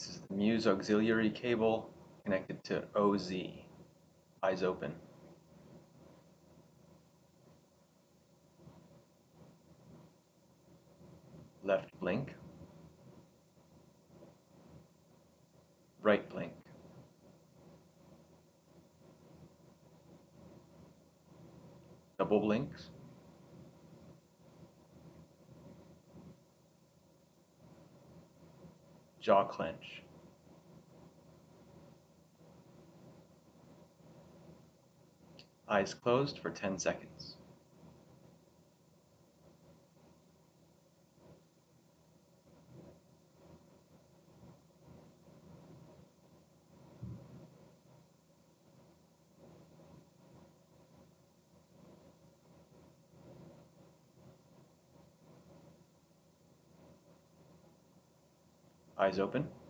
This is the Muse auxiliary cable connected to OZ. Eyes open. Left blink. Right blink. Double blinks. Jaw clench. Eyes closed for 10 seconds. Eyes open.